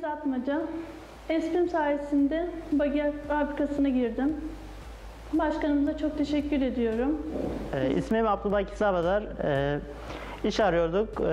Filiz Atmaca. Esprim sayesinde bagiyer fabrikasına girdim. Başkanımıza çok teşekkür ediyorum. İsmim Abdülbaki Sabadar. İş arıyorduk.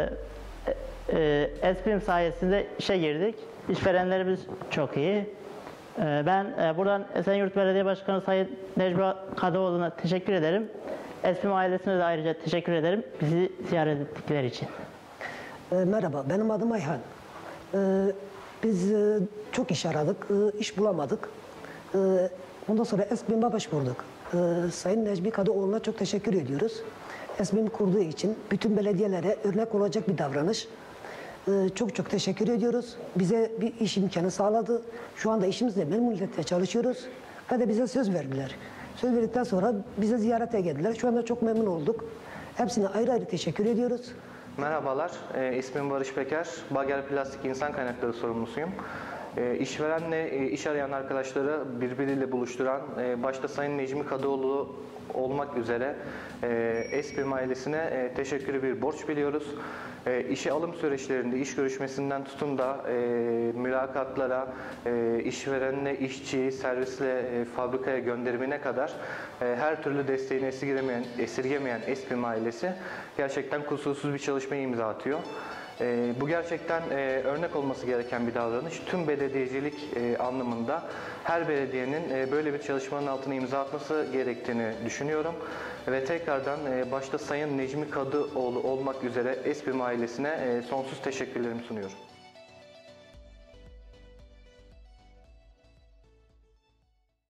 Esprim sayesinde işe girdik. İşverenlerimiz çok iyi. Ben buradan Esenyurt Belediye Başkanı Sayın Necmi Kadıoğlu'na teşekkür ederim. Esprim ailesine de ayrıca teşekkür ederim. Bizi ziyaret ettikleri için. Merhaba, benim adım Ayhan. Biz çok iş aradık, iş bulamadık. Ondan sonra Esprim'e başvurduk. Sayın Necmi Kadıoğlu'na çok teşekkür ediyoruz. Esprim kurduğu için bütün belediyelere örnek olacak bir davranış. Çok teşekkür ediyoruz. Bize bir iş imkanı sağladı. Şu anda işimizde memnuniyetle çalışıyoruz. Ve de bize söz verdiler. Söz verdikten sonra bize ziyarete geldiler. Şu anda çok memnun olduk. Hepsine ayrı ayrı teşekkür ediyoruz. Merhabalar, ismim Barış Peker. Bager Plastik İnsan Kaynakları sorumlusuyum. İşverenle iş arayan arkadaşları birbiriyle buluşturan, başta Sayın Necmi Kadıoğlu olmak üzere Esprim ailesine teşekkürü bir borç biliyoruz. İşe alım süreçlerinde, iş görüşmesinden tutun da mülakatlara, işverenle işçiyi servisle fabrikaya gönderimine kadar her türlü desteğini esirgemeyen Esprim ailesi gerçekten kusursuz bir çalışmaya imza atıyor. Bu gerçekten örnek olması gereken bir davranış. Tüm belediyecilik anlamında her belediyenin böyle bir çalışmanın altına imza atması gerektiğini düşünüyorum. Ve tekrardan başta Sayın Necmi Kadıoğlu olmak üzere Esprim ailesine sonsuz teşekkürlerimi sunuyorum.